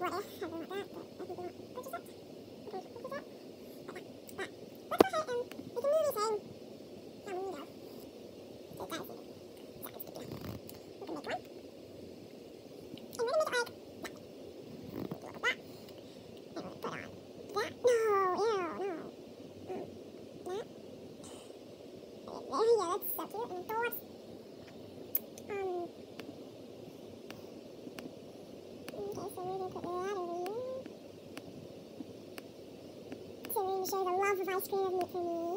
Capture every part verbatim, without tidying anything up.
what if I really want that, but I think we won't purchase it. Okay, purchase it. But yeah, but let's go ahead and we can move this in. How we go. So that is it. That is good enough. We can make one. And we're gonna make it like that. Look at that. And we're gonna put on that. No, ew, no. Mm, that. There we go, that's so cute and adorable. Um, okay, so we're gonna put that over here. So we're gonna show the love of ice cream of meat for me.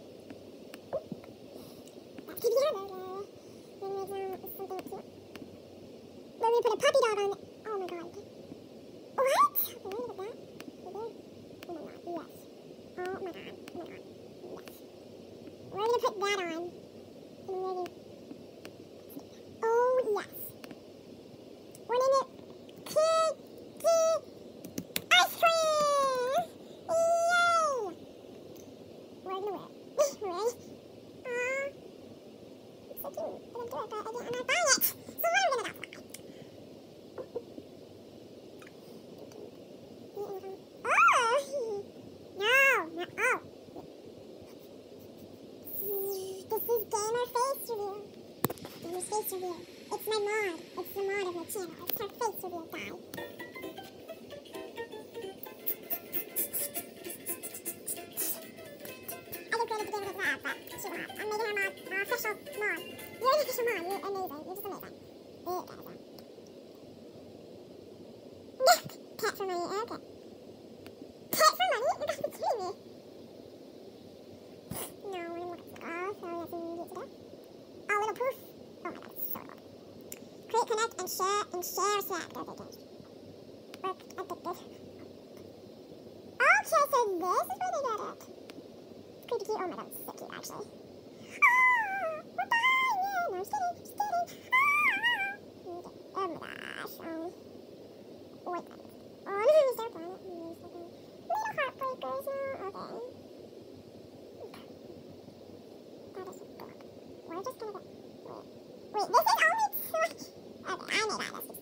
That's gonna be our logo. We're gonna make um, something cute. We're gonna put a puppy dog on it. Oh my god. What? Okay, we're gonna put that. We did. Oh my god, yes. Oh my god, oh my god, yes. We're gonna put that on. And we're gonna... Oh yes. We're gonna Kiki ice cream! Yay! We're gonna wear it. Ready? Aww. It's so cute. I'm gonna do it, but I didn't, I'm not buying it. So what are we gonna do? Oh! No! No! Oh! This is Gamer Face Review. Gamer's Face Review. It's my mod. It's the mod of my channel. It's her face review guy. I didn't create it to begin with that, but she mod. I'm making her mod. Our official mod. You're an official mod. You're amazing. You're just amazing. There you go. Cat for money. Okay. Cat for money? You gotta be kidding me. No, we're gonna look at the oh, so that's immediate to do. Oh, little poof. Oh my god, it's so good. Create, connect, and share, and share Slack. Okay, changed. Work, addicted. Okay, so this is where they get it. Creepy cute. Oh my god, it's so cute, actually. Ah, we're buying it. No, I'm just kidding, just kidding. Ah. Okay. Oh my gosh. Um, wait. Oh, no, we start on it. We start on it. Little heartbreakers now. Okay. That is good. We're just gonna go. Wait. Wait, this is only twenty. Okay, I made that. That's